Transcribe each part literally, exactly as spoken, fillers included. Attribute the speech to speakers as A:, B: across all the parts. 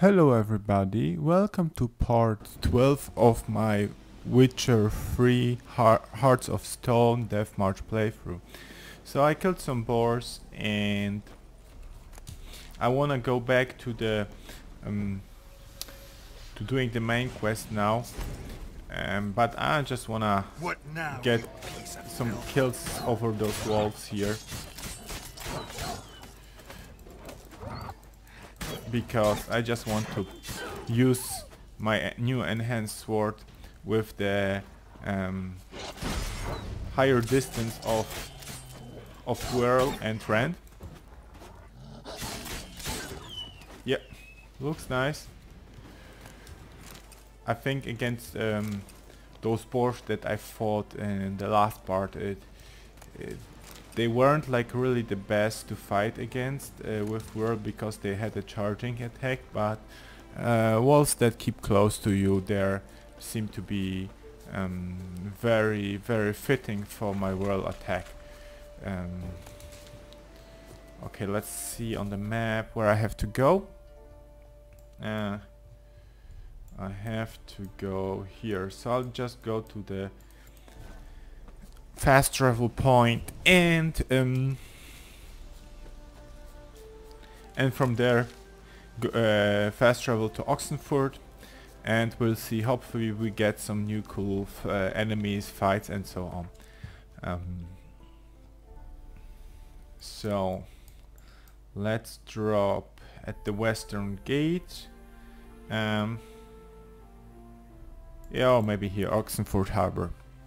A: Hello everybody, welcome to part twelve of my Witcher three Hear Hearts of Stone Death March playthrough. So I killed some boars and I wanna go back to the um, to doing the main quest now. Um, but I just wanna
B: What now,
A: get
B: you piece of
A: some
B: filth?
A: kills over those wolves here. Because I just want to use my new enhanced sword with the um, higher distance of of whirl and rend. Yep, looks nice. I think against um, those boars that I fought in the last part, it, it they weren't like really the best to fight against uh, with whirl because they had a charging attack, but uh, walls that keep close to you there seem to be um, very very fitting for my whirl attack. Um, okay, let's see on the map where I have to go. Uh, I have to go here, so I'll just go to the fast travel point and um, and from there go, uh, fast travel to Oxenford, and we'll see, hopefully we get some new cool f uh, enemies, fights and so on. Um, so let's drop at the western gate. Um, yeah, or maybe here, Oxenford Harbor.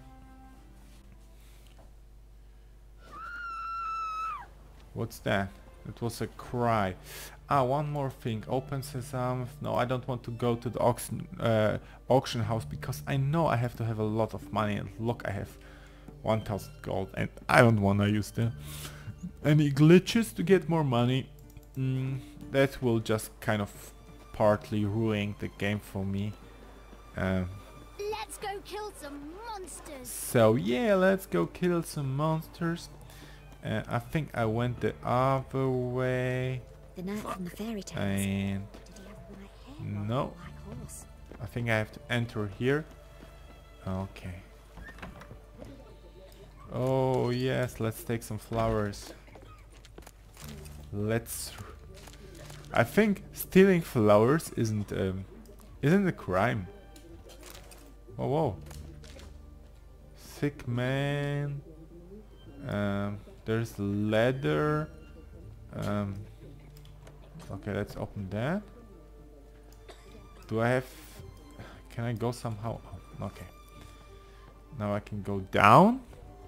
A: What's that? It was a cry. Ah, one more thing. Open sesame. No, I don't want to go to the auction, uh, auction house because I know I have to have a lot of money. And look, I have one thousand gold and I don't want to use them. Any glitches to get more money? Mm, that will just kind of partly ruin the game for me. Um,
C: Let's go kill some monsters.
A: so yeah, let's go kill some monsters. Uh, I think I went the other way.
C: The knight from the fairy tales.
A: And
C: Did he have white hair or
A: no,
C: a black horse?
A: I think I have to enter here. Okay. Oh yes, let's take some flowers. Let's. I think stealing flowers isn't um, isn't a crime. Oh whoa. Sick man. Um, there's leather. Um, okay, let's open that. Do I have... Can I go somehow? Oh, okay. Now I can go down.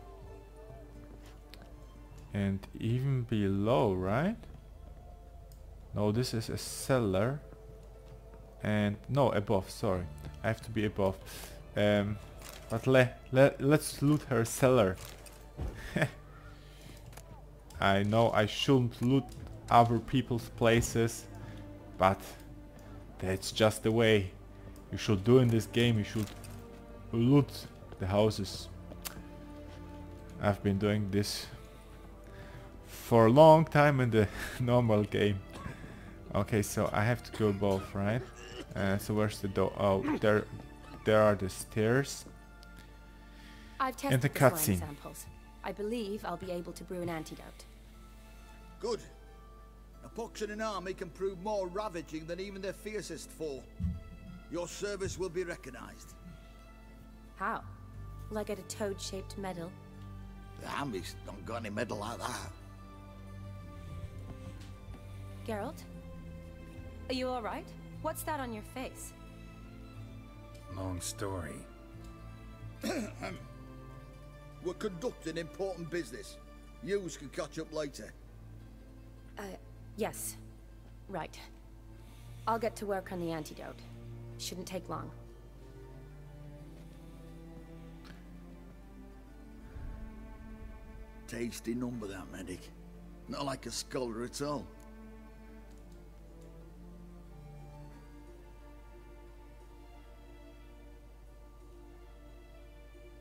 A: And even below, right? No, this is a cellar. And no, above, sorry. I have to be above. Um, but le le let's loot her cellar. I know I shouldn't loot other people's places, but that's just the way you should do in this game. You should loot the houses. I've been doing this for a long time in the normal game. Okay, so I have to go above, right? Uh, so where's the door? Oh, there, there are the stairs.
D: I've tested
A: And the
D: the slime
A: cutscene.
D: samples. I believe I'll be able to brew an antidote.
B: Good. A pox in an army can prove more ravaging than even their fiercest foe. Your service will be recognized.
D: How? Will I get a toad-shaped medal?
B: The army's not got any medal like that.
D: Geralt? Are you alright? What's that on your face?
E: Long story.
B: We're conducting important business. Yous can catch up later.
D: Uh, yes. Right. I'll get to work on the antidote. Shouldn't take long.
B: Tasty number, that medic. Not like a scholar at all.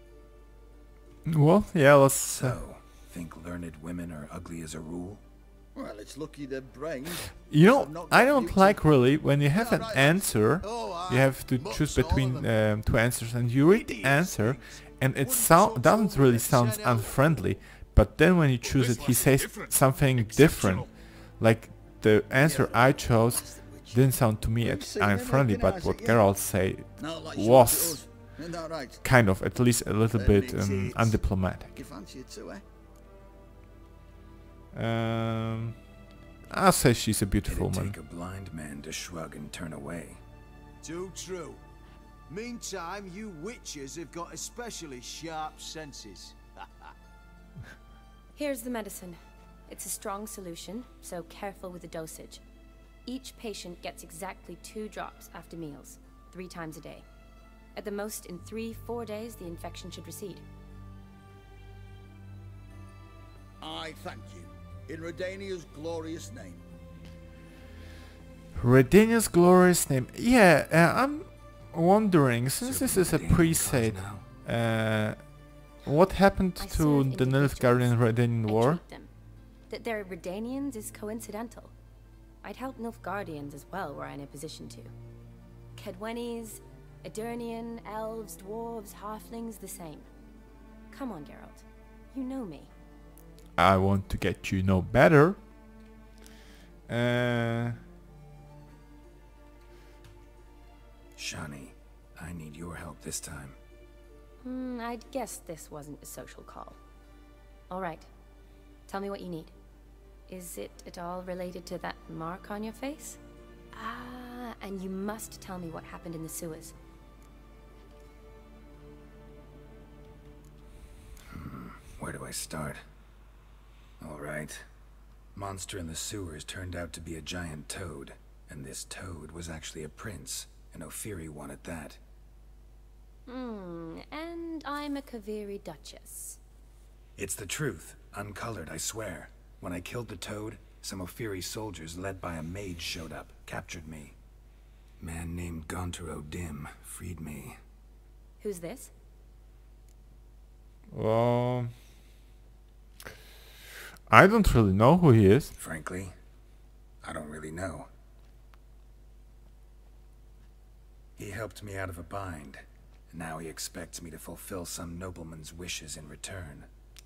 A: Well, yeah, let's... Uh,
E: So, think learned women are ugly as a rule?
B: Well, it's lucky their brains.
A: You
B: have
A: know,
B: not
A: I
B: got
A: don't
B: beauty.
A: like really when you have
B: Yeah,
A: an
B: right.
A: answer,
B: Oh, aye.
A: you have to
B: Much
A: choose
B: all
A: between
B: of them.
A: um, two answers, and you read the answer, and it sound doesn't really sound unfriendly. But then when you choose it, he says something different. Like the answer I chose didn't sound to me as unfriendly, but what Geralt say
B: Not like she
A: was
B: to us. Isn't that right?
A: kind of at least a little
B: Let
A: bit
B: me
A: um,
B: see it.
A: undiplomatic.
B: You fancy it too, eh?
A: Um, I'll say she's a beautiful
E: It'd
A: woman.
E: take a blind man to shrug and turn away.
F: Too true. Meantime, you witches have got especially sharp senses.
D: Here's the medicine. It's a strong solution, so careful with the dosage. Each patient gets exactly two drops after meals, three times a day. At the most, in three, four days, the infection should recede.
B: I thank you. In Redania's glorious name.
A: Redania's glorious name. Yeah, uh, I'm wondering, since this is a pre-save, uh, what happened
D: I
A: to
D: serve
A: the Nilfgaardian Redanian
D: I
A: War?
D: treat them. That they're Redanians is coincidental. I'd help Nilfgaardians as well were I in a position to. Kedwenis, Edirnian, elves, dwarves, halflings, the same. Come on, Geralt. You know me.
A: I want to get you know better. Uh,
E: Shani, I need your help this time.
D: Hmm, I'd guess this wasn't a social call. All right. Tell me what you need. Is it at all related to that mark on your face? Ah, and you must tell me what happened in the sewers.
E: Hmm, where do I start? All right. Monster in the sewers turned out to be a giant toad, and this toad was actually a prince, and Ophiri wanted that.
D: Hmm, and I'm a Kaviri Duchess.
E: It's the truth, uncolored, I swear. When I killed the toad, some Ophiri soldiers led by a mage showed up, captured me. Man named Gaunter O'Dim freed me.
D: Who's this?
A: well, I don't really know who he is.
E: Frankly, I don't really know. He helped me out of a bind, and now he expects me to fulfill some nobleman's wishes in return.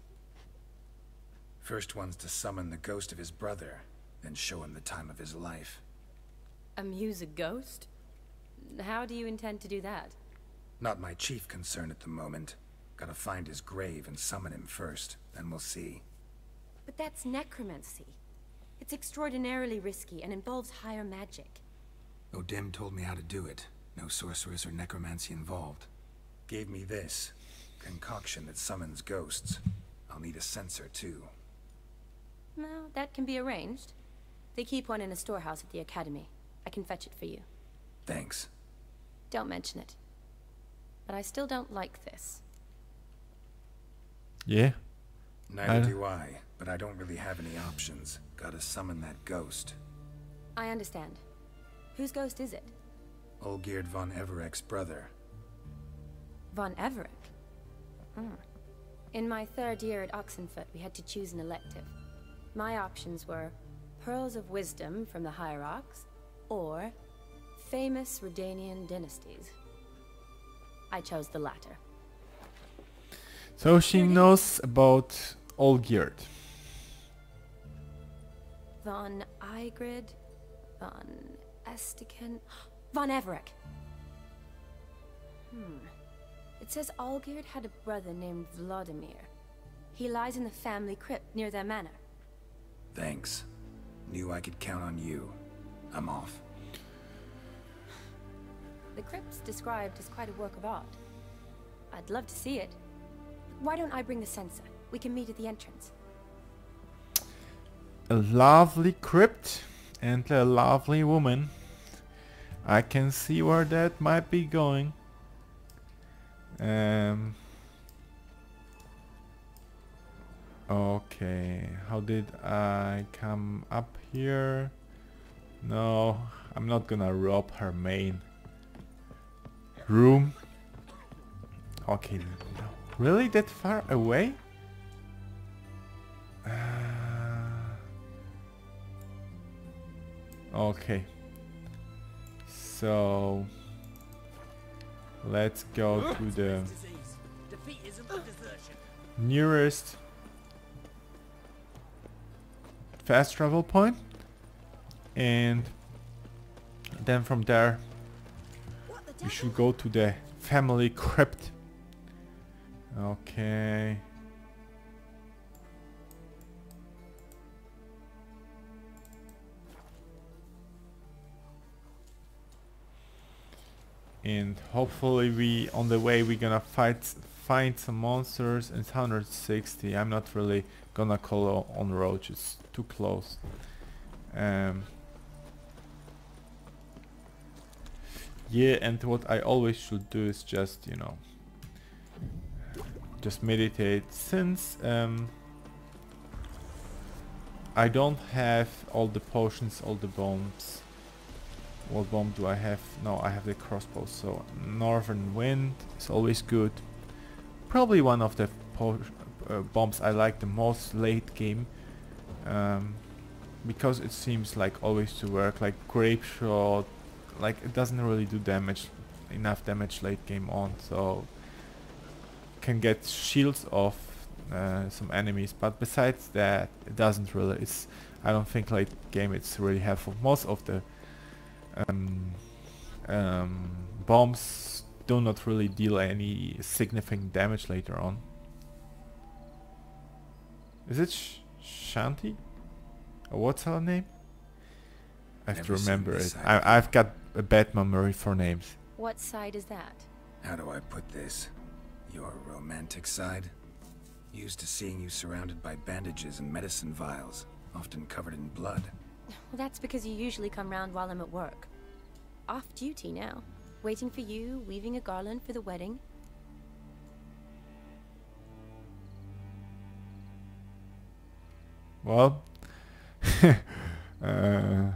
E: First one's to summon the ghost of his brother, then show him the time of his life.
D: Amuse a ghost? How do you intend to do that?
E: Not my chief concern at the moment. Gotta find his grave and summon him first, then we'll see.
D: But that's necromancy. It's extraordinarily risky and involves higher magic.
E: O'Dim told me how to do it. No sorceress or necromancy involved. Gave me this concoction that summons ghosts. I'll need a censer too.
D: Well, that can be arranged. They keep one in a storehouse at the academy. I can fetch it for you.
E: Thanks.
D: Don't mention it. But I still don't like this.
A: Yeah.
E: Neither
A: I-
E: do I, but I don't really have any options. Gotta summon that ghost.
D: I understand. Whose ghost is it?
E: Olgierd von Everek's brother.
D: Von Everett? Hmm. In my third year at Oxenfoot, we had to choose an elective. My options were Pearls of Wisdom from the Hierarchs, or Famous Redanian Dynasties. I chose the latter.
A: So she knows about Olgierd.
D: Von Igrid, Von Estiken, Von Everek. Hmm. It says Olgierd had a brother named Vladimir. He lies in the family crypt near their manor.
E: Thanks. Knew I could count on you. I'm off.
D: The crypt's described as quite a work of art. I'd love to see it. Why don't I bring the censer? We can meet at the entrance.
A: A lovely crypt and a lovely woman. I can see where that might be going. Um. Okay, how did I come up here? No, I'm not gonna rob her main room. Okay, no. Really that far away? Uh, Okay. So let's go to the nearest fast travel point, and then from there we should go to the family crypt. Okay. And hopefully we on the way we're gonna fight find some monsters. And it's one hundred sixty. I'm not really gonna call on roach, it's too close. Um, yeah, and what I always should do is just, you know, just meditate, since um, I don't have all the potions, all the bombs. What bomb do I have? No, I have the crossbow, so Northern Wind is always good. Probably one of the po uh, bombs I like the most late game, um, because it seems like always to work, like Grape Shot, like it doesn't really do damage, enough damage late game on, so can get shields off uh, some enemies, but besides that it doesn't really, it's, I don't think late game it's really helpful. Most of the Um, um, bombs do not really deal any significant damage later on. Is it Sh Shanti? Or what's her name? I have
E: Never
A: to remember
E: seen
A: it.
E: this side
A: I,
E: of
A: I've got a bad memory for names.
D: What side is that?
E: How do I put this? Your romantic side? Used to seeing you surrounded by bandages and medicine vials, often covered in blood.
D: Well, that's because you usually come round while I'm at work. Off duty now. Waiting for you, weaving a garland for the wedding.
A: Well, uh,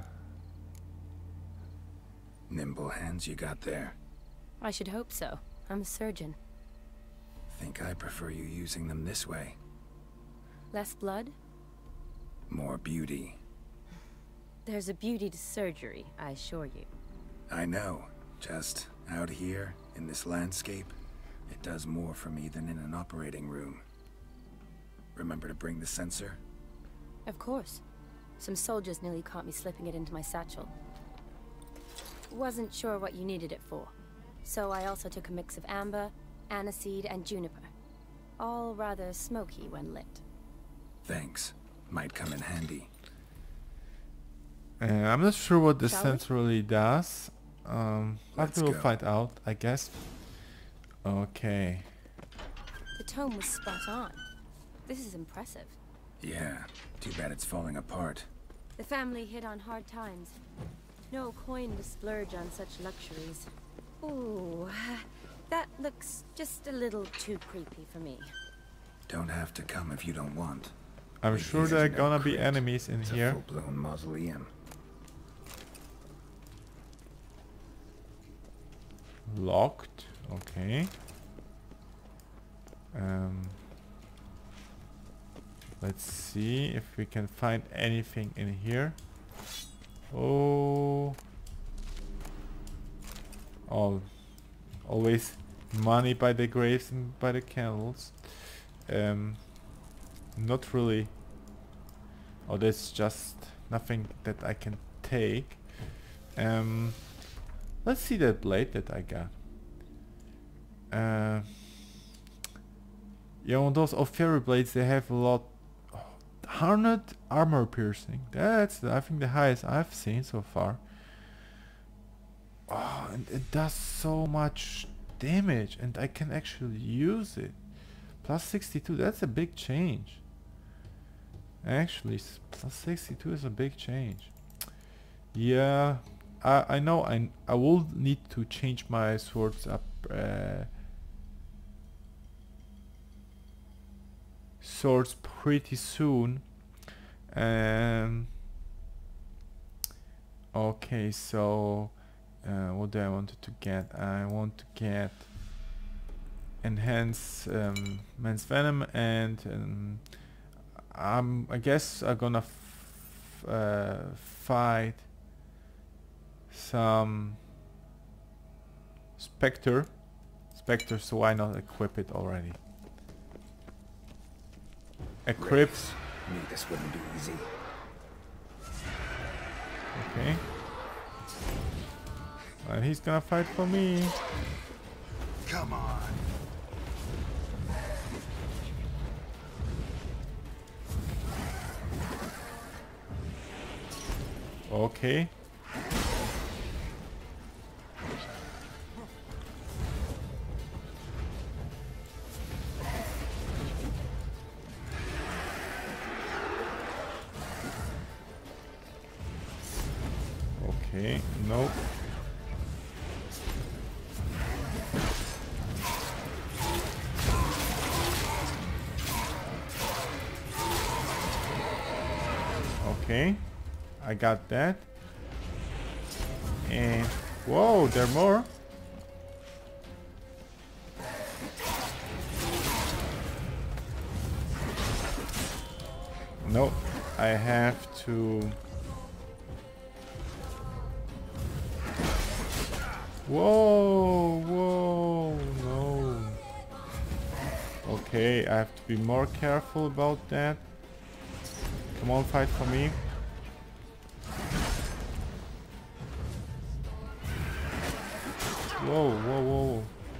E: Nimble hands you got there.
D: I should hope so. I'm a surgeon.
E: Think I prefer you using them this way.
D: Less blood?
E: More beauty.
D: There's a beauty to surgery, I assure you.
E: I know. Just out here, in this landscape, it does more for me than in an operating room. Remember to bring the sensor?
D: Of course. Some soldiers nearly caught me slipping it into my satchel. Wasn't sure what you needed it for, so I also took a mix of amber, aniseed, and juniper. All rather smoky when lit.
E: Thanks. Might come in handy.
A: uh, I'm not sure what the
D: Shall
A: sense really does. Um,
E: Let's
A: after we'll
E: go.
A: find out, I guess. Okay.
D: The tome was spot on. This is impressive.
E: Yeah. Too bad it's falling apart.
D: The family hit on hard times. No coin to splurge on such luxuries. Ooh, that looks just a little too creepy for me.
E: Don't have to come if you don't want.
A: I'm
E: But
A: sure
E: here's
A: there are
E: no
A: gonna be
E: crypt.
A: enemies in
E: It's
A: here.
E: a full-blown mausoleum.
A: Locked. Okay. Um, let's see if we can find anything in here. Oh. Oh. Always money by the graves and by the candles. Um, not really. Oh, there's just nothing that I can take. Um, let's see that blade that I got. Uh, you know, those Ophiuri blades, they have a lot. Oh, one hundred armor piercing. That's, I think, the highest I've seen so far. Oh, and it does so much damage, and I can actually use it. Plus sixty-two, that's a big change. Actually, s- plus sixty-two is a big change. Yeah, I I know I I will need to change my swords up. Uh, swords pretty soon. Um. Okay, so uh, what do I want to get? I want to get enhance um, man's venom, and um, I'm I guess I'm gonna f uh, fight some Spectre. Spectre, so why not equip it already? Equip.
E: Knew this wouldn't be easy.
A: Okay. And he's gonna fight for me.
F: Come on.
A: Okay. Okay, nope. Okay, I got that. And whoa, there are more. Nope, I have to. Whoa, whoa, no. Okay, I have to be more careful about that. Come on, fight for me. Whoa, whoa, whoa.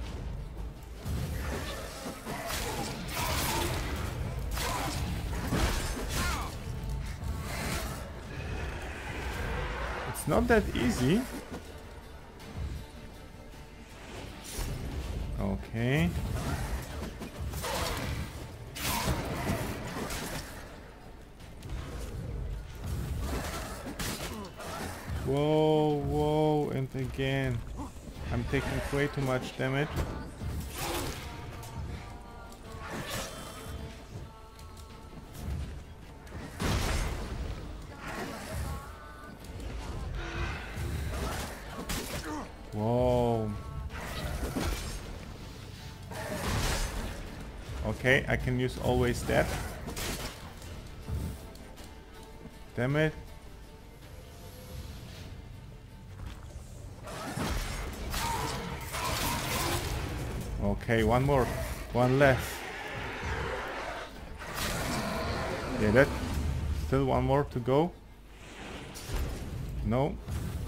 A: It's not that easy. Okay. Whoa, whoa, and again. I'm taking way too much damage. Whoa. Okay, I can use always that. Damn it. Okay, one more. One less. Yeah, that. Still one more to go. No.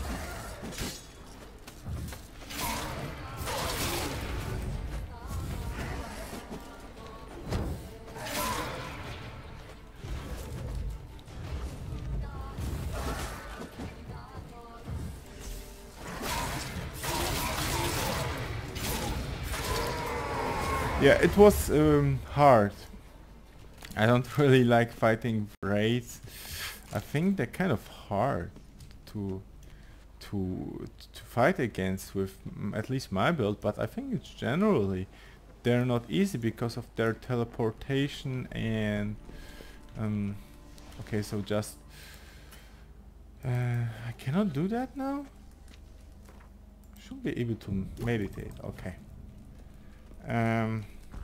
A: Yeah, it was um, hard. I don't really like fighting raids. I think they're kind of hard to to to fight against with mm, at least my build, but I think it's generally they're not easy because of their teleportation and um okay, so just uh, I cannot do that now. Should be able to meditate. Okay. Um,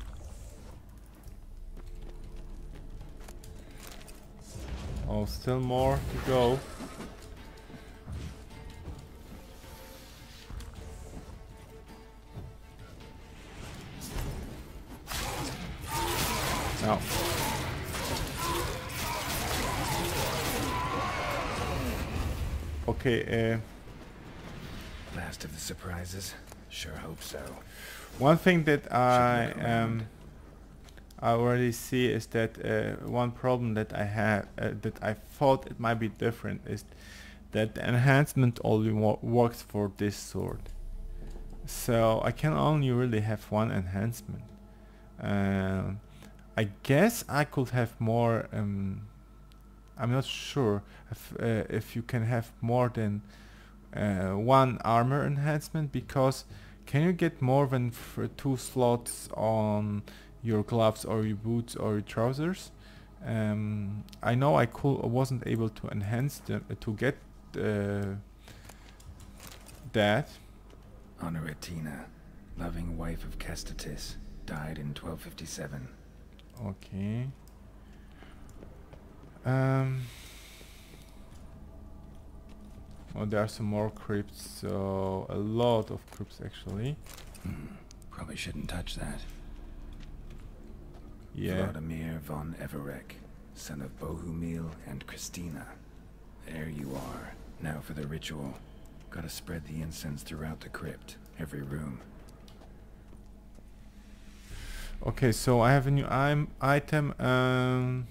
A: oh, still more to go. Now. Okay, uh,
E: Last of the surprises? Sure hope so.
A: one thing that I
E: look around.
A: um I already see is that uh, one problem that I have uh, that I thought it might be different is that the enhancement only wo works for this sword. So I can only really have one enhancement. Um, I guess I could have more. Um, I'm not sure if uh, if you can have more than uh, one armor enhancement, because can you get more than f two slots on your gloves or your boots or your trousers? Um, I know I could I wasn't able to enhance them uh, to get uh, that.
E: Honoratina, loving wife of Kestatis, died in twelve fifty-seven.
A: Okay. Um. Oh, there are some more crypts, so a lot of crypts actually.
E: Hmm. Probably shouldn't touch that.
A: Yeah.
E: Vladimir von Everec, son of Bohumil and Christina. There you are. Now for the ritual. Gotta spread the incense throughout the crypt, every room.
A: Okay, so I have a new im item. Um,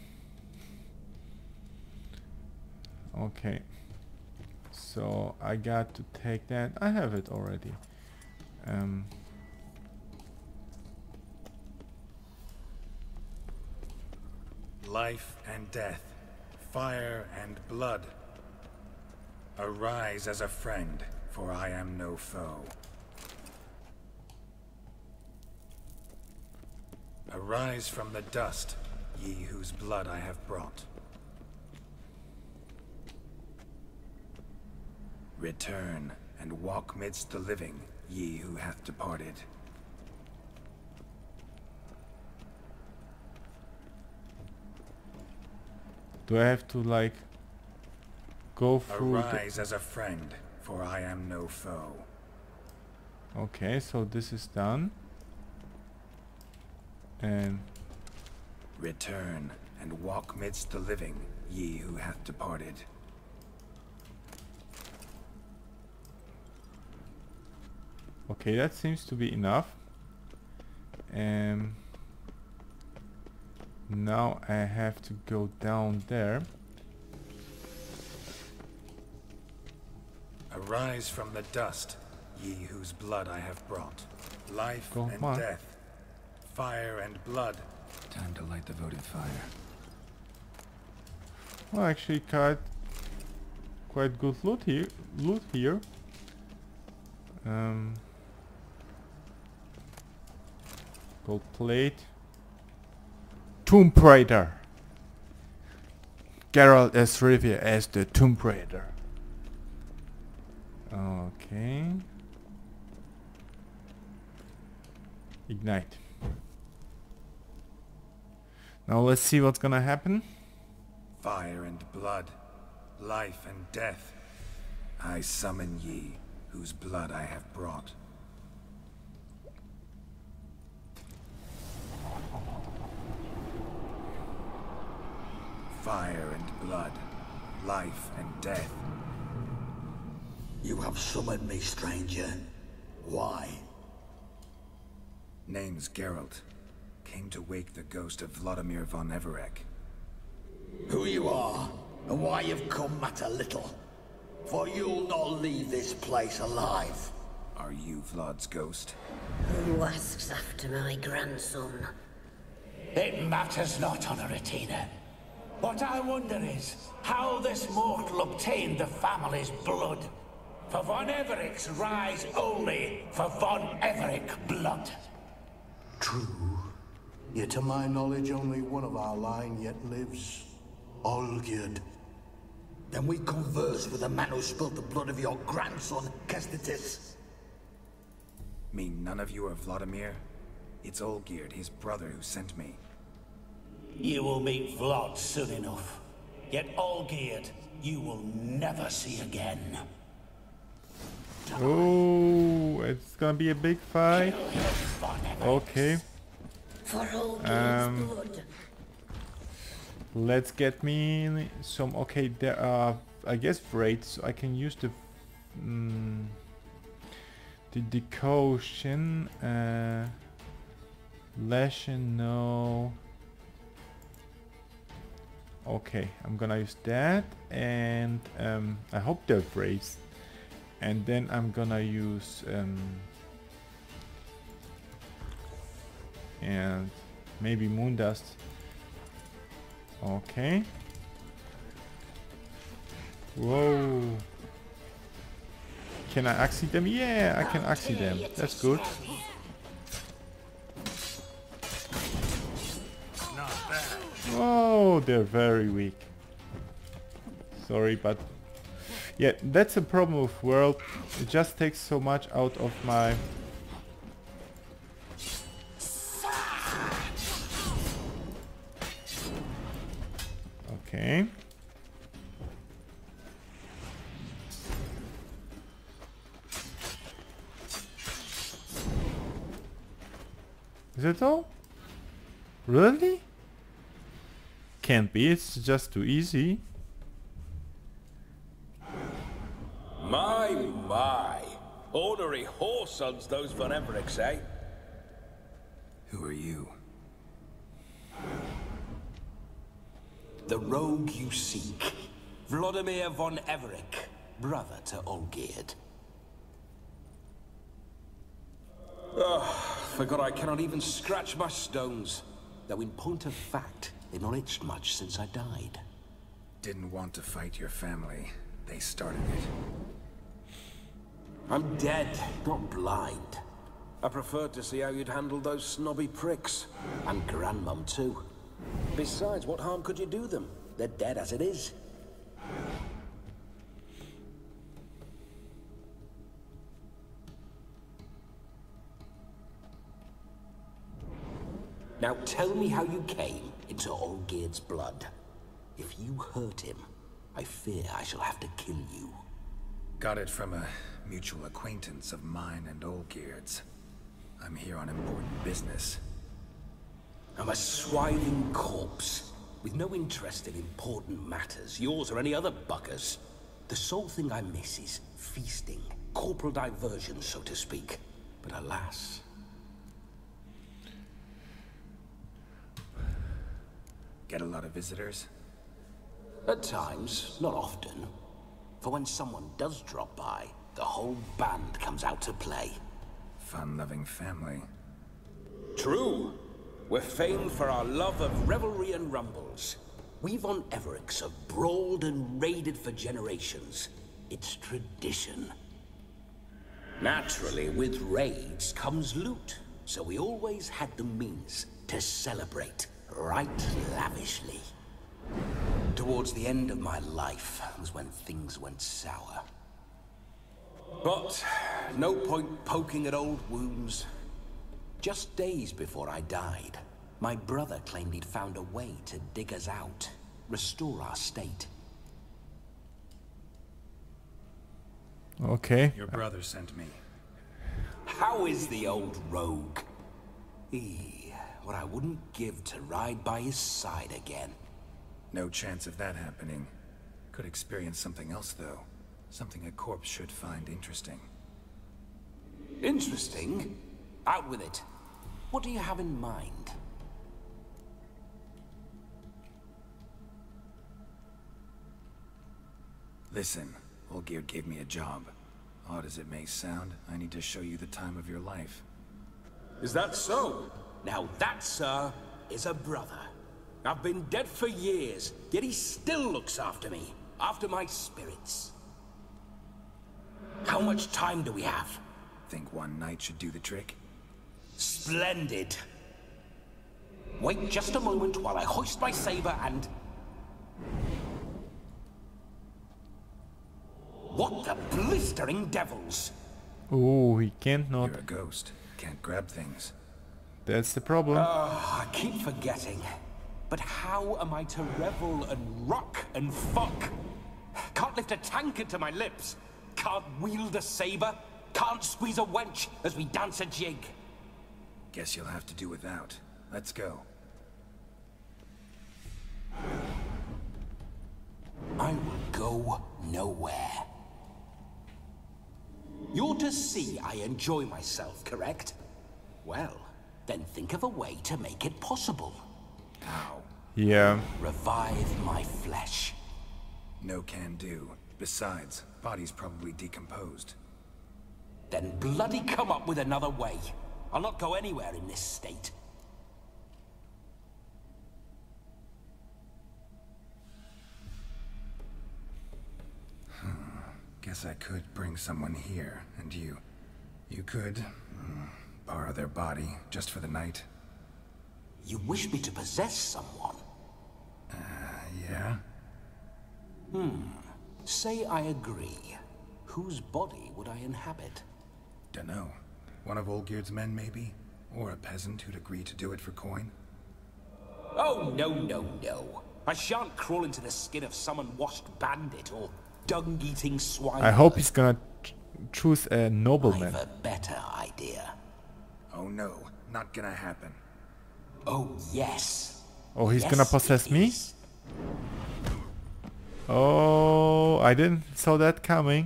A: okay. So I got to take that. I have it already. Um,
E: Life and death, fire and blood. Arise as a friend, for I am no foe. Arise from the dust, ye whose blood I have brought. Return and walk midst the living, ye who hath departed.
A: do I have to like go through?
E: Arise as a friend, for I am no foe.
A: Okay, so this is done. And
E: Return and walk midst the living, ye who hath departed.
A: okay, that seems to be enough. Um, now I have to go down there.
E: Arise from the dust, ye whose blood I have brought. Life
A: Go
E: and
A: on.
E: death, fire and blood. Time to light the votive fire.
A: Well, actually, quite quite good loot here. Loot here. Um, gold plate. Tomb Raider. Geralt as Rivia as the Tomb Raider. Okay. Ignite. Now let's see what's gonna happen.
E: Fire and blood, life and death. I summon ye, whose blood I have brought. Fire and blood, life and death.
B: You have summoned me, stranger. Why?
E: Name's Geralt. Came to wake the ghost of Vladimir von Everec.
B: Who you are, and why you've come matter little. For you'll not leave this place alive.
E: Are you Vlad's ghost?
G: Who asks after my grandson?
H: It matters not, Honoratina. What I wonder is how this mortal obtained the family's blood. For von Everec's rise only for von Everec blood.
I: True. Yet to my knowledge, only one of our line yet lives. Olgierd.
B: Then we converse with the man who spilled the blood of your grandson, Kestitis.
E: Mean none of you are Vladimir? It's Olgierd, his brother, who sent me.
H: You will meet Vlad soon enough. Yet Olgierd, you will never see again.
A: Oh, it's gonna be a big fight. Okay.
G: For Olgierd's
A: Um,
G: blood.
A: Let's get me some. Okay, there are, I guess, raids. So I can use the mm, the decoction. Uh, Leshen, no. Okay, I'm gonna use that, and um, I hope they're raids. And then I'm gonna use um, and maybe Moondust. Okay. Whoa. Can I axie them? Yeah, I can axie them. That's good. Oh, they're very weak. Sorry, but yeah, that's a problem with World. It just takes so much out of my... Okay. Is it all? Really? Can't be, it's just too easy.
J: My, my. Ordinary whoresons, those Von Evericks, eh?
E: Who are you?
H: The rogue you seek. Vladimir von Everec, brother to Olgierd. Oh, forgot I cannot even scratch my stones. Though in point of fact, they've not itched much since I died.
E: Didn't want to fight your family. They started it.
H: I'm dead, not blind. I preferred to see how you'd handle those snobby pricks. And Grandmum too. Besides, what harm could you do them? They're dead as it is. Now tell me how you came into Olgierd's blood. If you hurt him, I fear I shall have to kill you.
E: Got it from a mutual acquaintance of mine and Olgierd's. I'm here on important business.
H: I'm a swiving corpse, with no interest in important matters, yours or any other buggers. The sole thing I miss is feasting, corporal diversion, so to speak. But alas...
E: Get a lot of visitors?
H: At times, not often. For when someone does drop by, the whole band comes out to play.
E: Fun-loving family.
H: True. We're famed for our love of revelry and rumbles. We Von Evericks have brawled and raided for generations. It's tradition. Naturally, with raids comes loot, so we always had the means to celebrate right lavishly. Towards the end of my life was when things went sour. But no point poking at old wounds. Just days before I died, my brother claimed he'd found a way to dig us out, restore our state.
A: Okay.
E: Your brother sent me.
H: How is the old rogue? Eee, what I wouldn't give to ride by his side again.
E: No chance of that happening. Could experience something else, though. Something a corpse should find interesting.
H: Interesting? Out with it. What do you have in mind?
E: Listen, Olgierd gave me a job. Odd as it may sound, I need to show you the time of your life.
H: Is that so? Now that, sir, is a brother. I've been dead for years, yet he still looks after me, after my spirits. How much time do we have?
E: Think one night should do the trick?
H: Splendid. Wait just a moment while I hoist my saber and... What the blistering devils?
A: Oh, he can't not.
E: You're a ghost. Can't grab things.
A: That's the problem.
H: Uh, I keep forgetting. But how am I to revel and rock and fuck? Can't lift a tankard to my lips. Can't wield a saber. Can't squeeze a wench as we dance a jig.
E: Guess you'll have to do without. Let's go.
H: I will go nowhere. You're to see I enjoy myself, correct? Well, then think of a way to make it possible.
E: How?
A: Yeah.
H: Revive my flesh.
E: No can do. Besides, body's probably decomposed.
H: Then bloody come up with another way. I'll not go anywhere in this state.
E: Guess I could bring someone here, and you... You could... Mm, borrow their body, just for the night.
H: You wish me to possess someone?
E: Uh, yeah?
H: Hmm. Say I agree. Whose body would I inhabit?
E: Dunno. One of Olgierd's men, maybe? Or a peasant who'd agree to do it for coin?
H: Oh, no, no, no. I shan't crawl into the skin of some unwashed bandit or dung-eating swine.
A: I hope he's gonna ch choose a nobleman.
H: I've a better idea.
E: Oh no, Not gonna happen.
H: Oh, yes.
A: Oh, he's
H: Yes,
A: gonna possess
H: it
A: me?
H: is.
A: Oh, I didn't saw that coming.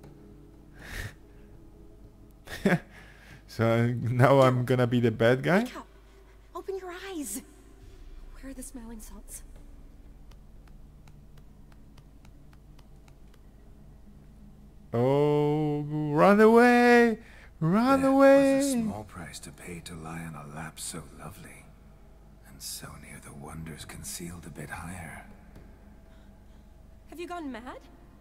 A: So now I'm gonna be the bad guy?
K: Wake up. Open your eyes. Where are the smelling salts?
A: Oh, run away! Run
E: There
A: away!
E: was a small price to pay to lie on a lap so lovely, and so near the wonders concealed a bit higher.
K: Have you gone mad?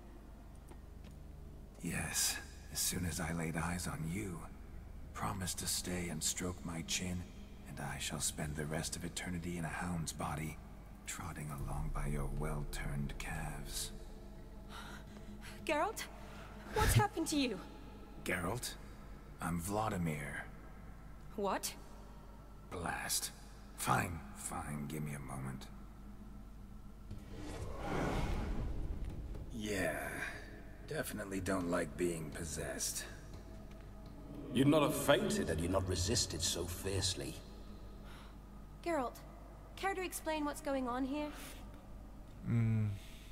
E: Yes, as soon as I laid eyes on you, promised to stay and stroke my chin, and I shall spend the rest of eternity in a hound's body, trotting along by your well-turned calves.
K: Geralt? What's happened to you?
E: Geralt, I'm Vladimir.
K: What?
E: Blast. Fine, fine, give me a moment. Yeah, definitely don't like being possessed.
H: You'd not have fainted had you not resisted so fiercely.
K: Geralt, care to explain what's going on here?
A: Mm.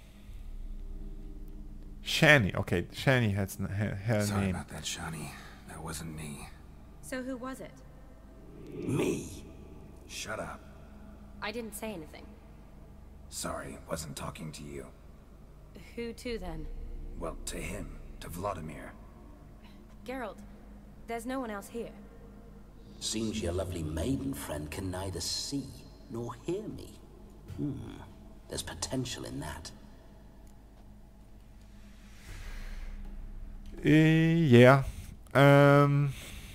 A: Shani. Okay, Shani has n her, her
E: Sorry
A: name.
E: about that, Shani. That wasn't me.
K: So who was it?
H: Me?
E: Shut up.
K: I didn't say anything.
E: Sorry, wasn't talking to you.
K: Who to then?
E: Well, to him. To Vladimir.
K: Geralt, there's no one else here.
H: Seems your lovely maiden friend can neither see nor hear me. Hmm. There's potential in that.
A: Uh, yeah. Um.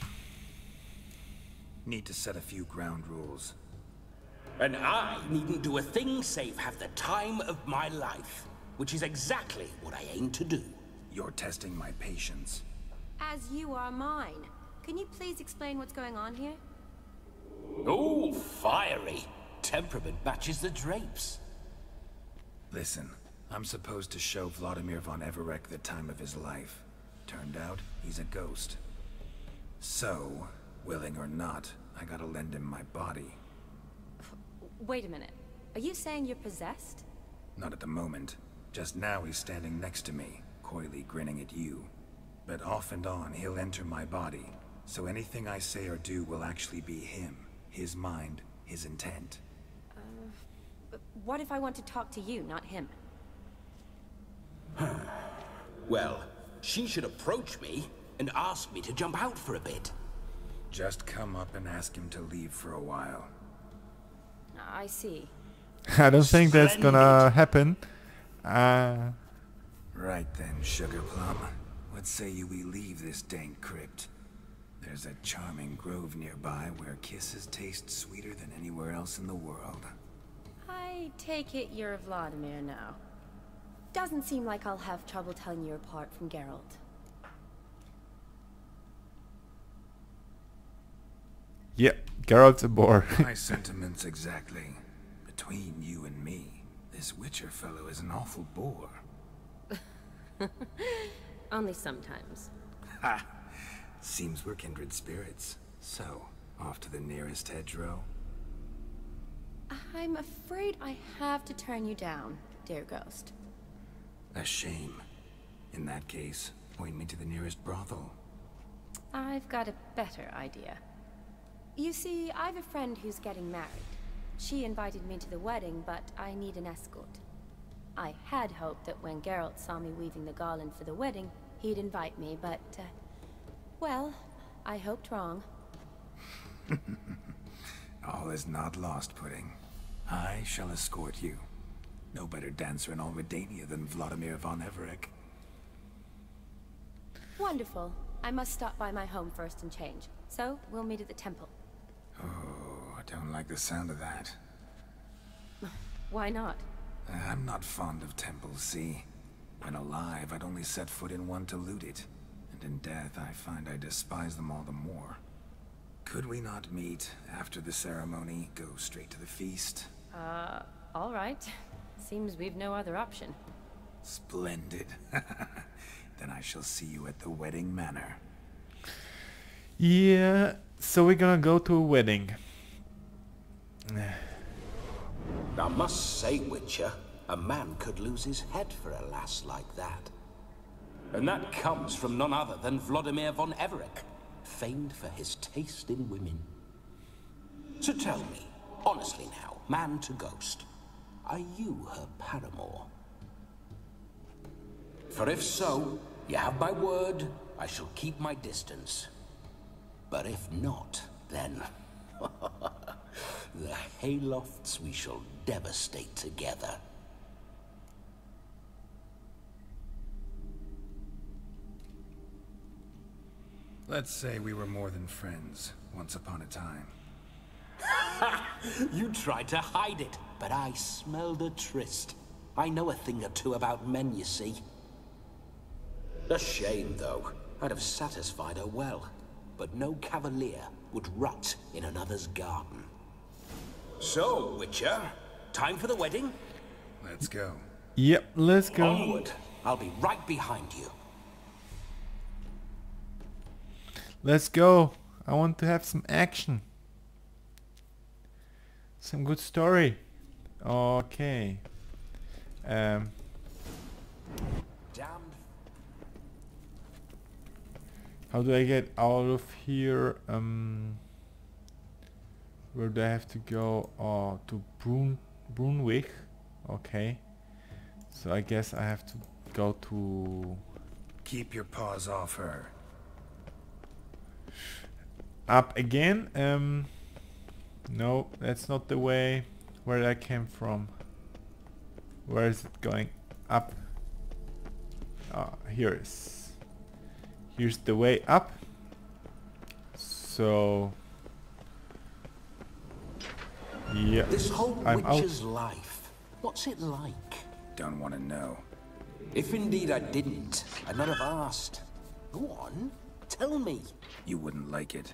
E: Need to set a few ground rules.
H: And I needn't do a thing save have the time of my life, which is exactly what I aim to do.
E: You're testing my patience.
K: As you are mine. Can you please explain what's going on here?
H: Oh, fiery. Temperament matches the drapes.
E: Listen, I'm supposed to show Vladimir von Everec the time of his life. Turned out, he's a ghost. So, willing or not, I gotta lend him my body.
K: Wait a minute. Are you saying you're possessed?
E: Not at the moment. Just now he's standing next to me, coyly grinning at you. But off and on, he'll enter my body. So anything I say or do will actually be him. His mind, his intent.
K: Uh, what if I want to talk to you, not him?
H: Well, she should approach me and ask me to jump out for a bit.
E: Just come up and ask him to leave for a while.
K: I see.
A: I don't think that's gonna happen. Uh.
E: Right then, Sugar Plum. What say you we leave this dank crypt? There's a charming grove nearby where kisses taste sweeter than anywhere else in the world.
K: I take it you're Vladimir now. Doesn't seem like I'll have trouble telling you apart from Geralt.
A: Yeah, Geralt's a bore.
E: My sentiments exactly. Between you and me, this Witcher fellow is an awful bore.
K: Only sometimes.
E: Ha! Seems we're kindred spirits. So, off to the nearest hedgerow?
K: I'm afraid I have to turn you down, dear ghost.
E: A shame. In that case, point me to the nearest brothel.
K: I've got a better idea. You see, I've a friend who's getting married. She invited me to the wedding, but I need an escort. I had hoped that when Geralt saw me weaving the garland for the wedding, he'd invite me, but, uh, well, I hoped wrong.
E: All is not lost, Pudding. I shall escort you. No better dancer in all Redania than Vladimir von Everec.
K: Wonderful. I must stop by my home first and change. So, we'll meet at the temple.
E: Oh, I don't like the sound of that.
K: Why not?
E: I'm not fond of temples, see? When alive, I'd only set foot in one to loot it. And in death, I find I despise them all the more. Could we not meet after the ceremony, go straight to the feast?
K: Uh, all right. Seems we've no other option.
E: Splendid. Then I shall see you at the wedding manor.
A: Yeah, So we're gonna go to a wedding.
H: I must say, Witcher, a man could lose his head for a lass like that. And that comes from none other than Vladimir von Everec, famed for his taste in women. So tell me, honestly now, man to ghost, are you her paramour? For if so, you have my word, I shall keep my distance. But if not, then the Haylofts we shall devastate together.
E: Let's say we were more than friends, once upon a time.
H: You tried to hide it, but I smelled a tryst. I know a thing or two about men, you see. A shame, though. I'd have satisfied her well. But no cavalier would rot in another's garden. So, Witcher, time for the wedding?
E: Let's go.
A: Yep, let's go.
H: Onward. I'll be right behind you.
A: Let's go. I want to have some action. Some good story. Okay. Um.
H: Damned.
A: How do I get out of here? Um. Where do I have to go? Oh, to Brun Brunwick. Okay. So I guess I have to go to.
E: Keep your paws off her.
A: Up again? Um. No, that's not the way where I came from. Where is it going? Up. Ah, here is. Here's the way up. So. Yeah.
H: This whole
A: I'm
H: witch's
A: out.
H: life, what's it like?
E: Don't want to know.
H: If indeed I didn't, I'd not have asked. Go on, tell me.
E: You wouldn't like it.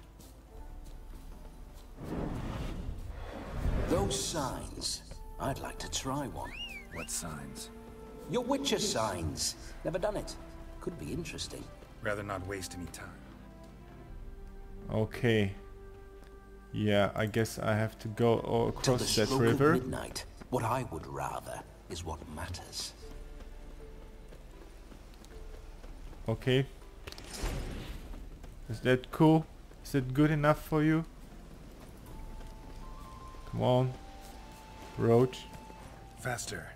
H: Those signs, I'd like to try one.
E: What signs?
H: Your Witcher signs. Never done it. Could be interesting.
E: Rather not waste any time.
A: Okay. Yeah, I guess I have to go all
H: Till the
A: across that
H: stroke
A: river.
H: of midnight, what I would rather is what matters.
A: Okay. Is that cool? Is that good enough for you? Come on. Roach.
E: Faster.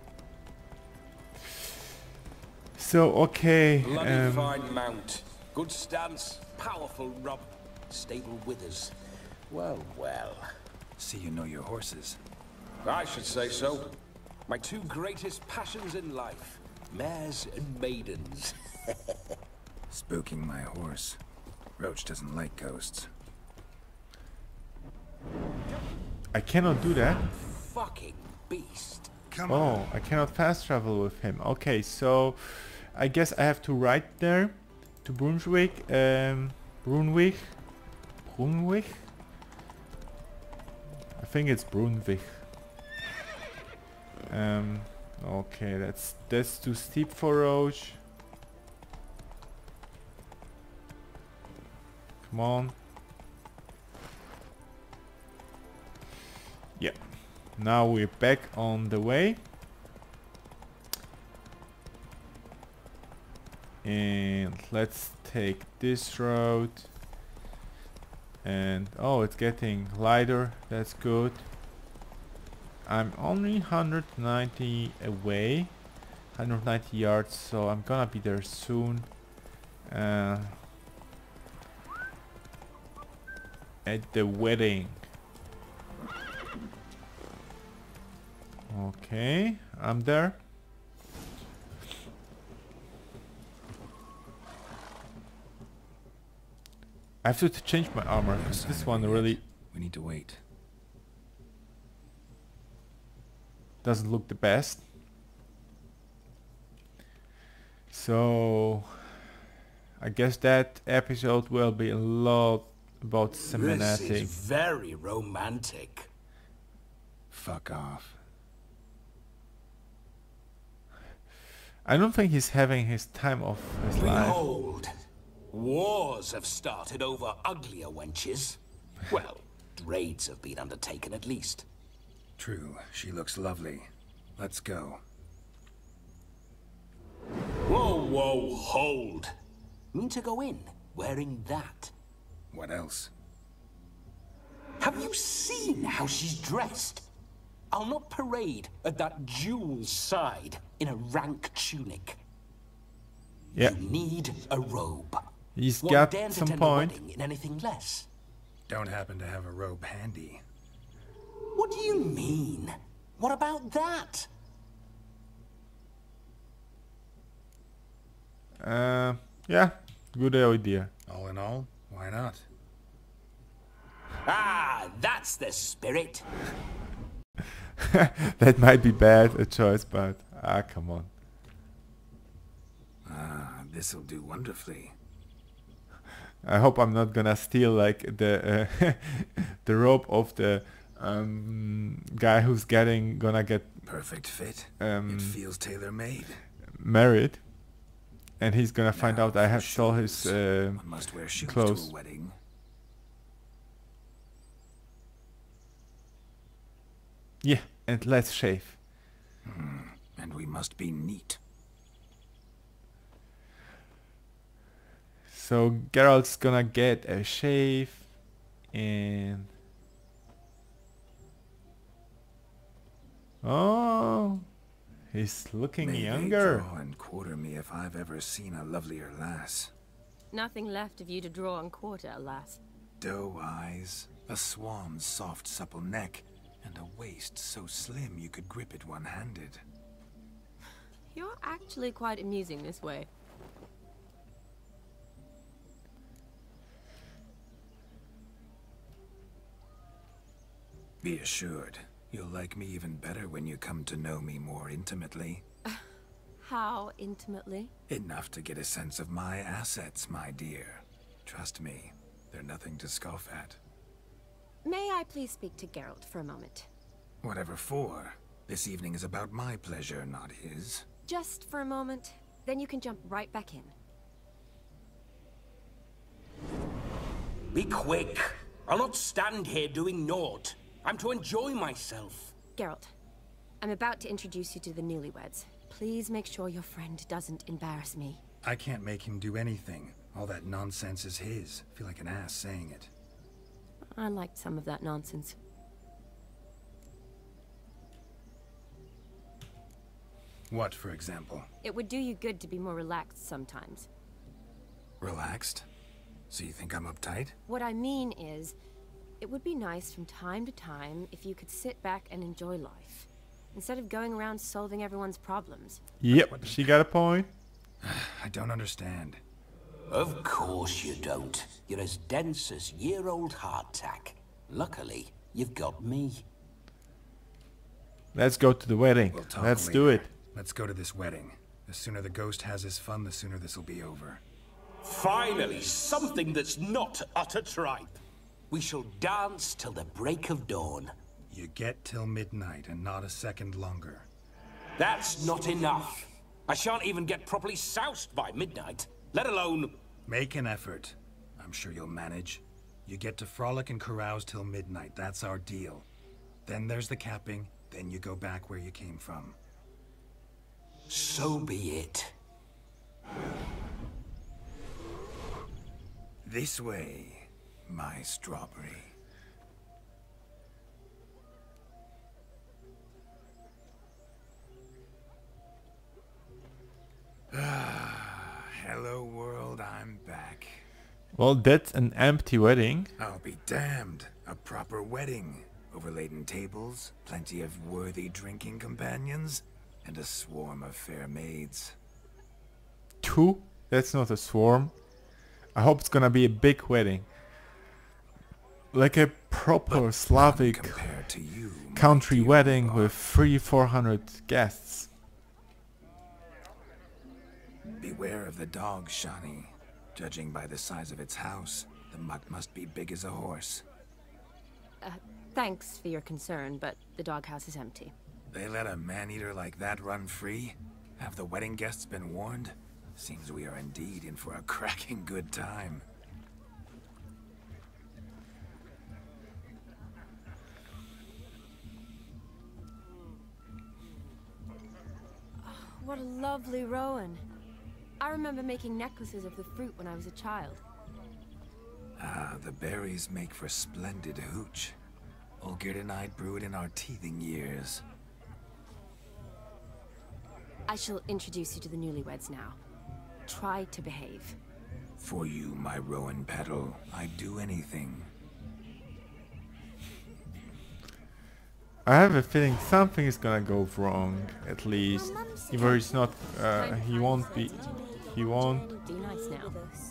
A: So, okay.
J: Bloody
A: Um,
J: fine mount. Good stance, powerful rub.
H: Stable withers. Well, well.
E: See you know your horses.
J: I should say so.
H: My two greatest passions in life. Mares and maidens.
E: Spooking my horse. Roach doesn't like ghosts.
A: I cannot do that.
H: Fucking beast.
E: Come
A: Oh,
E: on.
A: I cannot fast travel with him. Okay, so I guess I have to ride there to Brunswick. Um, Brunwick. Brunwick. I think it's Brunwick. Um. Okay, that's that's too steep for Roach. Come on. Yeah. Now we're back on the way. And let's take this road. And oh, it's getting lighter. That's good. I'm only one hundred ninety away. one hundred ninety yards, so I'm gonna be there soon. Uh, at the wedding. Okay, I'm there. I have to t- change my armor because this one really
E: We need to wait.
A: doesn't look the best. So I guess that episode will be a lot about
H: This
A: cinematic.
H: is very romantic.
E: Fuck off.
A: I don't think he's having his time of his life.
H: Behold, Wars have started over uglier wenches. Well, raids have been undertaken at least.
E: True, she looks lovely. Let's go.
H: Whoa, whoa, hold. Mean to go in, wearing that?
E: What else?
H: Have you seen how she's dressed? I'll not parade at that jewel's side in a rank tunic.
A: Yeah.
H: You need a robe.
A: He's
H: One
A: got
H: daren't
A: some
H: attend a
A: point.
H: wedding in anything less.
E: Don't happen to have a robe handy.
H: What do you mean? What about that?
A: Uh, yeah, good idea.
E: All in all, why not?
H: Ah, that's the spirit.
A: That might be bad a choice, but ah, come on.
E: Ah, this'll do wonderfully.
A: I hope I'm not gonna steal like the uh, the robe of the um, guy who's getting gonna get
E: Perfect fit.
A: um,
E: It feels tailor-made.
A: married, and he's gonna find
E: Now
A: out I
E: for
A: have stole his uh,
E: One must wear shoes
A: clothes.
E: to a wedding.
A: Yeah, and let's shave.
E: Hmm. And we must be neat.
A: So Geralt's gonna get a shave, and oh, he's looking
E: May they
A: younger.
E: draw and quarter me if I've ever seen a lovelier lass.
K: Nothing left of you to draw and quarter, alas.
E: Doe eyes, a swan's soft supple neck, and a waist so slim you could grip it one-handed.
K: You're actually quite amusing this way.
E: Be assured, you'll like me even better when you come to know me more intimately.
K: How intimately?
E: Enough to get a sense of my assets, my dear. Trust me, they're nothing to scoff at.
K: May I please speak to Geralt for a moment?
E: Whatever for. This evening is about my pleasure, not his.
K: Just for a moment, then you can jump right back in.
H: Be quick. I'll not stand here doing naught. I'm to enjoy myself.
K: Geralt, I'm about to introduce you to the newlyweds. Please make sure your friend doesn't embarrass me.
E: I can't make him do anything. All that nonsense is his. Feel like an ass saying it.
K: I liked some of that nonsense.
E: What, for example?
K: It would do you good to be more relaxed sometimes.
E: Relaxed? So you think I'm uptight?
K: What I mean is, it would be nice from time to time if you could sit back and enjoy life, instead of going around solving everyone's problems.
A: Yep, she got a point.
E: I don't understand.
H: Of course you don't. You're as dense as year-old hardtack. Luckily, you've got me.
A: Let's go to the wedding.
E: We'll talk
A: Let's
E: later.
A: do it.
E: Let's go to this wedding. The sooner the ghost has his fun, the sooner this'll be over.
H: Finally, something that's not utter tripe. We shall dance till the break of dawn.
E: You get till midnight and not a second longer.
H: That's not enough. I shan't even get properly soused by midnight, let alone...
E: Make an effort. I'm sure you'll manage. You get to frolic and carouse till midnight. That's our deal. Then there's the capping. Then you go back where you came from.
H: So be it.
E: This way, my strawberry. Ah, hello world, I'm back.
A: Well, that's an empty wedding.
E: I'll be damned. A proper wedding. Overladen tables, plenty of worthy drinking companions, and a swarm of fair maids.
A: Two? That's not a swarm. I hope it's gonna be a big wedding. Like a proper Slavic
E: Compared to you, my
A: country
E: dear
A: wedding
E: Bob.
A: with three, four hundred guests.
E: Beware of the dog, Shani. Judging by the size of its house, the mutt must be big as a horse.
K: Uh, thanks for your concern, but the doghouse is empty.
E: They let a man-eater like that run free? Have the wedding guests been warned? Seems we are indeed in for a cracking good time.
D: What a lovely rowan. I remember making necklaces of the fruit when I was a child.
E: Ah, the berries make for splendid hooch. Olgerd and I brewed in our teething years.
D: I shall introduce you to the newlyweds now. Try to behave.
E: For you, my rowan petal, I'd do anything.
A: I have a feeling something is gonna go wrong, at least. Either it's not, uh, he won't be, he won't.
D: Be nice now.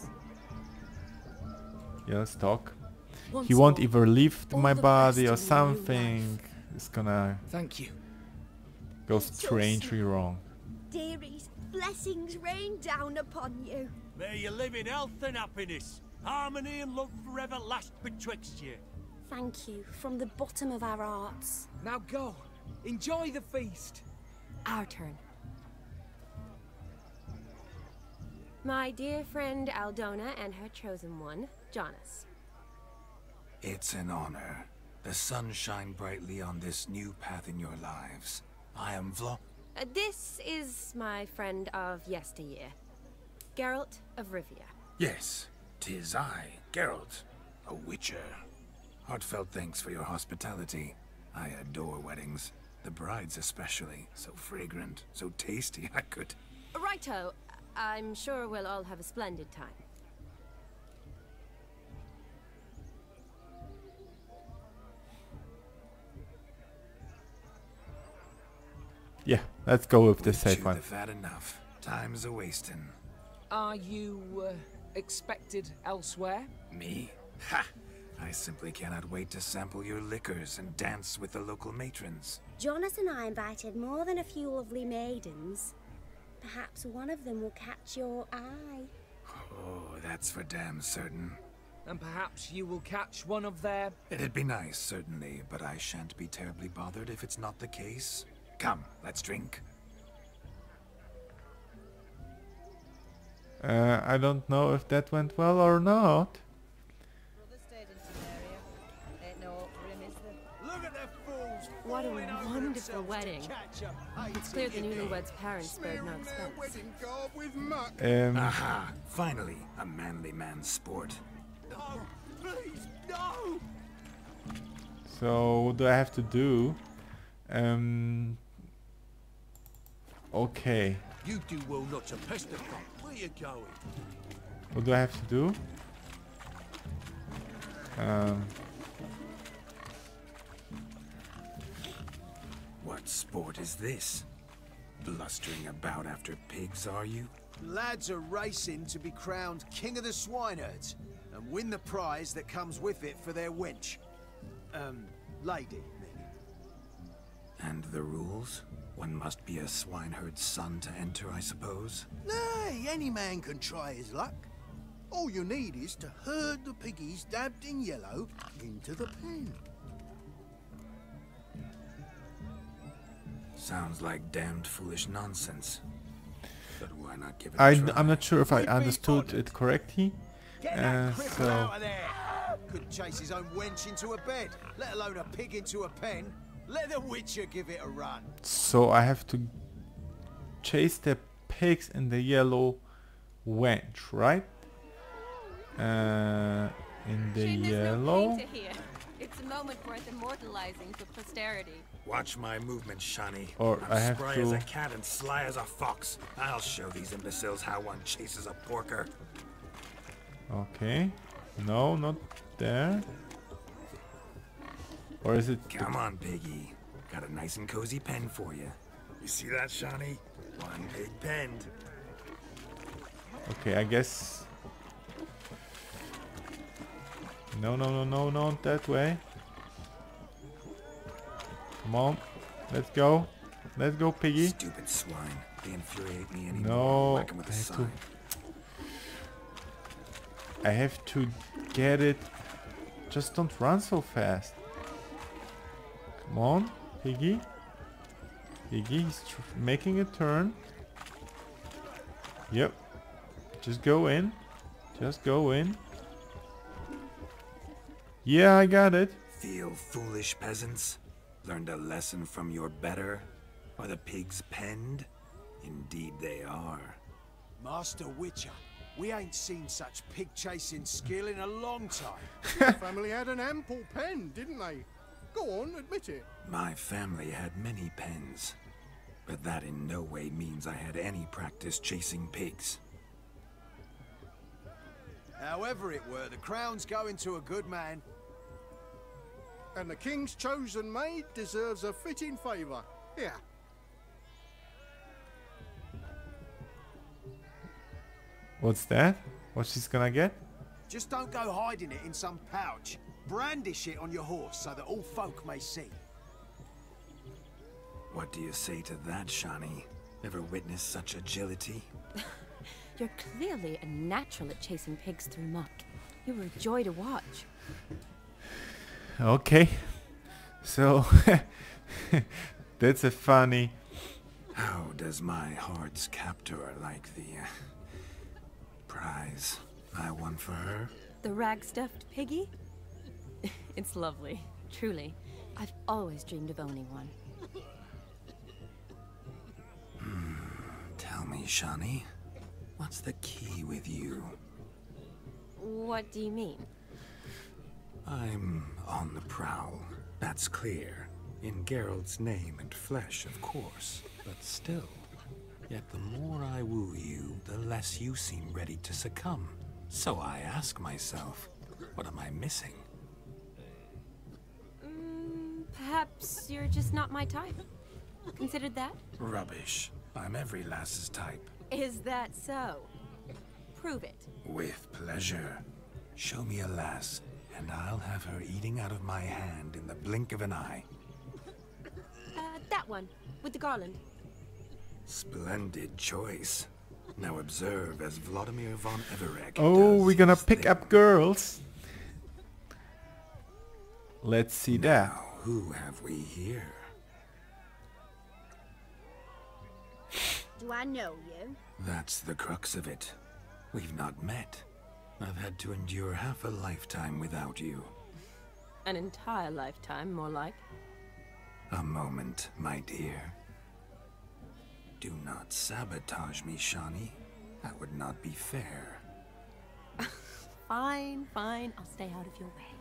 A: Yeah, let's talk. He won't either leave my body or something. It's gonna
L: Thank you.
A: go strangely wrong.
C: Dearies, blessings rain down upon you.
M: May you live in health and happiness. Harmony and love forever last betwixt you.
C: Thank you from the bottom of our hearts.
L: Now go. Enjoy the feast.
D: Our turn. My dear friend Aldona and her chosen one, Jonas.
E: It's an honor. The sun shine brightly on this new path in your lives. I am Vlo-
D: Uh, this is my friend of yesteryear, Geralt of Rivia.
E: Yes, 'tis I, Geralt, a witcher. Heartfelt thanks for your hospitality. I adore weddings. The brides especially. So fragrant, so tasty, I could...
D: Righto. I'm sure we'll all have a splendid time.
A: Yeah, let's go with the
E: We've
A: safe
E: chewed
A: one.
E: the fat enough. Time's a wasting.
L: Are you uh, expected elsewhere?
E: Me? Ha! I simply cannot wait to sample your liquors and dance with the local matrons.
C: Jonas and I invited more than a few lovely maidens. Perhaps one of them will catch your eye.
E: Oh, that's for damn certain.
L: And perhaps you will catch one of their...
E: It'd be nice, certainly, but I shan't be terribly bothered if it's not the case. Come, let's drink.
A: Uh, I don't know if that went well or not.
D: What a wonderful wedding. It's clear the newlyweds' parents spared no expense.
A: Um,
E: Aha! Finally, a manly man's sport.
F: No! Please, no!
A: So what do I have to do? Um. Okay.
F: You do well not to pester me. Where you going?
A: What do I have to do? Um.
E: What sport is this? Blustering about after pigs, are you?
F: Lads are racing to be crowned King of the Swineherds and win the prize that comes with it for their wench. Um, lady, meaning.
E: And the rules? One must be a swineherd's son to enter, I suppose?
I: Nay, any man can try his luck. All you need is to herd the piggies dabbed in yellow into the pen.
E: Sounds like damned foolish nonsense. But why not give it
A: I
E: a try?
A: I'm not sure if I understood it correctly. Uh, so
F: Out of there! Couldn't chase his own wench into a bed, let alone a pig into a pen. Let the Witcher give it a run.
A: so I have to chase the pigs in the yellow wench, right? Uh, in the
D: Shame there's no
A: yellow.
D: pain to hear. It's a moment worth immortalizing for posterity.
E: Watch my movement, Shani.
A: Or
E: I'm
A: I have
E: spry
A: to-
E: as a cat and sly as a fox. I'll show these imbeciles how one chases a porker.
A: Okay. No, not there. Or is it?
E: Come on, piggy. Got a nice and cozy pen for you. You see that, Shani? One big pen.
A: Okay, I guess. No, no, no, no, not that way. Come on, let's go. Let's go, piggy.
E: Stupid swine. They infuriate me anymore.
A: No,
E: Whack 'em with
A: I
E: a
A: have to.
E: sign.
A: I have to get it. Just don't run so fast. Come on, piggy. Piggy, he's tr making a turn. Yep. Just go in. Just go in. Yeah, I got it.
E: Feel foolish, peasants? Learned a lesson from your better? Are the pigs penned? Indeed they are.
F: Master Witcher, we ain't seen such pig-chasing skill in a long time.
I: Your family had an ample pen, didn't they? Go on, admit it.
E: My family had many pens, but that in no way means I had any practice chasing pigs.
F: However it were, the crown's going to a good man.
I: And the king's chosen maid deserves a fitting favour. Here.
A: What's that? What she's gonna get?
F: Just don't go hiding it in some pouch. Brandish it on your horse so that all folk may see.
E: What do you say to that, Shani? Ever witnessed such agility?
K: You're clearly a natural at chasing pigs through muck. You were a joy to watch.
A: Okay. So, that's a funny...
E: How does my heart's captor like the uh, prize I won for her?
K: The rag-stuffed piggy? It's lovely, truly. I've always dreamed of owning one.
E: Hmm. Tell me, Shani, what's the key with you?
K: What do you mean?
E: I'm on the prowl, that's clear. In Geralt's name and flesh, of course. But still, yet the more I woo you, the less you seem ready to succumb. So I ask myself, what am I missing?
K: Mm, perhaps you're just not my type. Considered that?
E: Rubbish. I'm every lass's type.
K: Is that so? Prove it.
E: With pleasure. Show me a lass, and I'll have her eating out of my hand in the blink of an eye.
K: Uh, that one, with the garland.
E: Splendid choice. Now observe as Vladimir von Everec.
A: Oh, we're gonna pick up girls. Let's see that.
E: Now, who have we here?
C: Do I know you?
E: That's the crux of it. We've not met. I've had to endure half a lifetime without you.
K: An entire lifetime, more like.
E: A moment, my dear. Do not sabotage me, Shani. That would not be fair.
K: Fine, fine. I'll stay out of your way.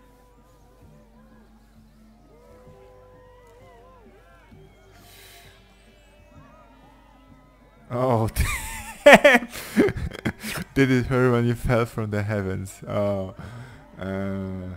A: Oh, did it hurt when you fell from the heavens? Oh, uh.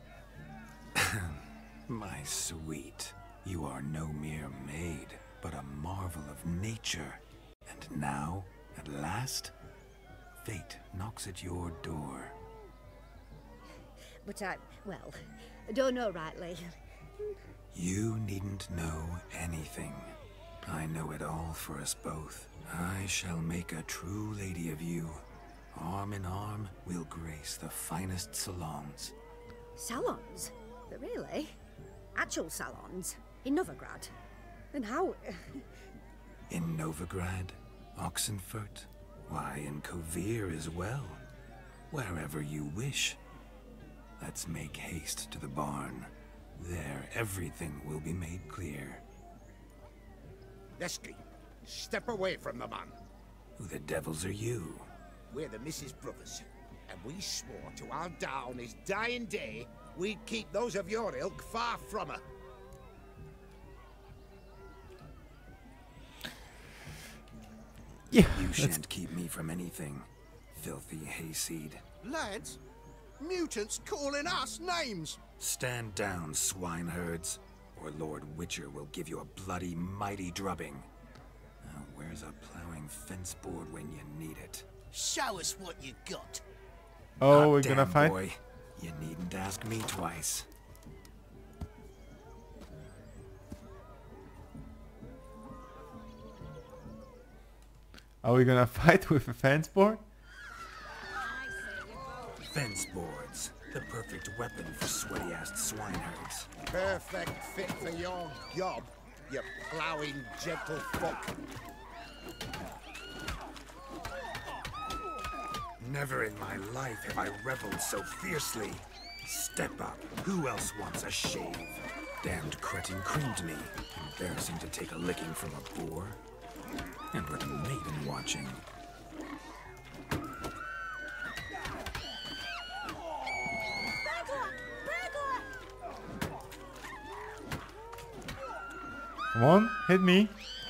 E: My sweet, you are no mere maid, but a marvel of nature. And now, at last, fate knocks at your door.
C: But I, well, I don't know rightly.
E: You needn't know anything. I know it all for us both. I shall make a true lady of you. Arm in arm, we'll grace the finest salons.
C: Salons? Really? Actual salons? In Novigrad? Then how...
E: In Novigrad, Oxenfurt, why, in Kovir as well. Wherever you wish. Let's make haste to the barn. There, everything will be made clear.
N: Lesky, step away from the man.
E: Who the devils are you?
N: We're the Missus Brothers, and we swore to our down his dying day we'd keep those of your ilk far from her.
A: Yeah,
E: you shan't keep me from anything, filthy hayseed.
I: Lads, mutants calling us names.
E: Stand down, swineherds, or Lord Witcher will give you a bloody mighty drubbing. Now, where's a plowing fence board when you need it?
I: Show us what you got.
A: Oh,
E: Hot
A: we're
E: damn,
A: gonna fight?
E: Boy. You needn't ask me twice.
A: Are we gonna fight with a fence board?
E: Fence boards. The perfect weapon for sweaty-assed swineherds.
N: Perfect fit for your job, you ploughing gentle fuck.
E: Never in my life have I reveled so fiercely. Step up. Who else wants a shave? Damned cretin creamed me. Embarrassing to take a licking from a boar. And with a maiden watching.
A: Come on, hit me.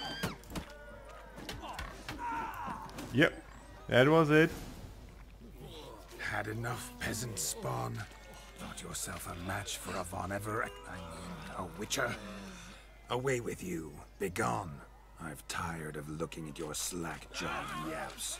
A: Yep, that was it.
E: Had enough, peasant spawn. Thought yourself a match for a Von Everett. I mean, a witcher. Away with you. Begone. I've tired of looking at your slack-jawed yaps.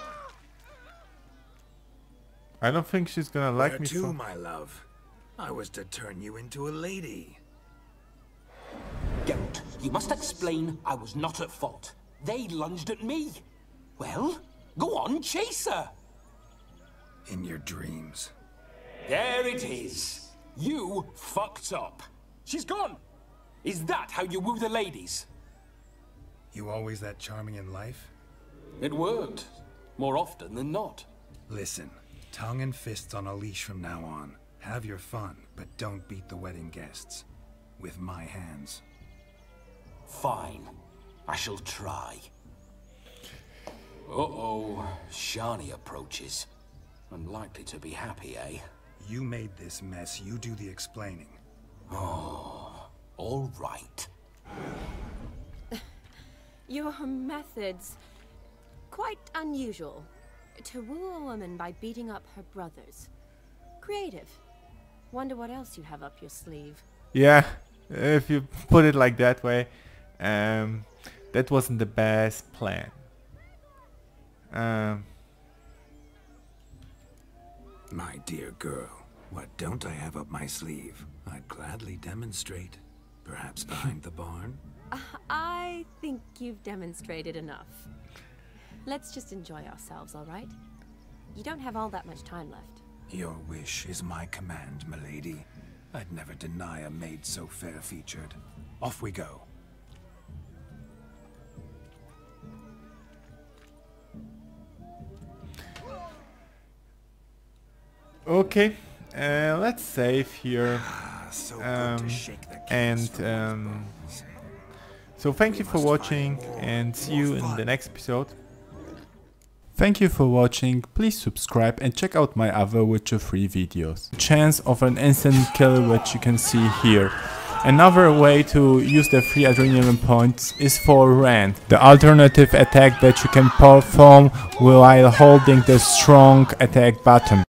A: I don't think she's gonna like
E: Where
A: me.
E: to,
A: So.
E: my love? I was to turn you into a lady.
H: Geralt, you must explain I was not at fault. They lunged at me. Well, go on, chase her.
E: In your dreams.
H: There it is. You fucked up. She's gone. Is that how you woo the ladies?
E: You always that charming in life?
H: It worked. More often than not.
E: Listen, tongue and fists on a leash from now on. Have your fun, but don't beat the wedding guests. With my hands.
H: Fine. I shall try. Uh-oh. Shani approaches. Unlikely to be happy, eh?
E: You made this mess. You do the explaining.
H: Oh, all right.
D: Your methods... quite unusual. To woo a woman by beating up her brothers. Creative. Wonder what else you have up your sleeve.
A: Yeah, if you put it like that way, um, that wasn't the best plan. Um,
E: My dear girl, what don't I have up my sleeve? I'd gladly demonstrate. Perhaps behind the barn?
D: Uh, I think you've demonstrated enough. Let's just enjoy ourselves, all right? You don't have all that much time left.
E: Your wish is my command, milady. I'd never deny a maid so fair-featured. Off we go.
A: okay, uh, let's save here.
E: So
A: um,
E: good to shake the
A: and um, so thank you for watching, and see you in the next episode. Thank you for watching. Please subscribe and check out my other Witcher three videos. Chance of an instant kill, which you can see here. Another way to use the free adrenaline points is for Rend, the alternative attack that you can perform while holding the strong attack button.